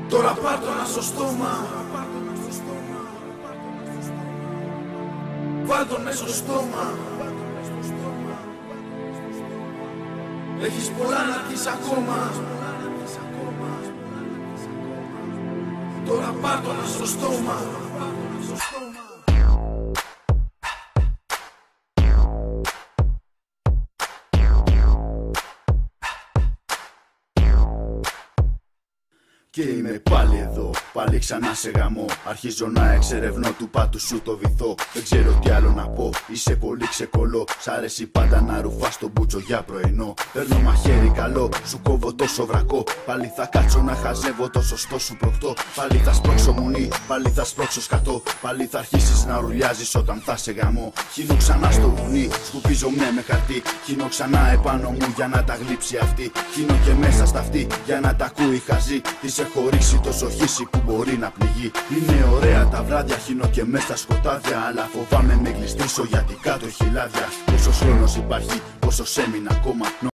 Τώρα πάρ' το να στο στόμα. Βάλ' τον έσω στόμα. Έχεις πολλά να πεις ακόμα. Τώρα πάρ' το να στο στόμα. Και είμαι πάλι εδώ, πάλι ξανά σε γαμώ. Αρχίζω να εξερευνώ του πάτου σου το βυθό. Δεν ξέρω τι άλλο να πω, είσαι πολύ ξεκολό. Σ' αρέσει πάντα να ρουφάς τον μπούτσο για πρωινό. Παίρνω μαχαίρι καλό, σου κόβω τόσο βρακό. Πάλι θα κάτσω να χαζεύω το σωστό σου προκτό. Πάλι θα σπρώξω μουνί, πάλι θα σπρώξω σκατό. Πάλι θα αρχίσεις να ρουλιάζεις όταν θα σε γαμώ. Χύνω ξανά στο βουνί, σκουπίζω με χαρτί. Χύνω ξανά επάνω μου για να τα γλύψει αυτή. Χύνω και μέσα στα αυτή για να τα ακούει χαζί. Χωρίσει τόσο χύση που μπορεί να πληγεί. Είναι ωραία τα βράδια, χύνω και μέσα στα σκοτάδια. Αλλά φοβάμαι με γλιστρήσω γιατί κάτω έχει λάδια. Πόσος χρόνος υπάρχει, πόσος έμεινε ακόμα.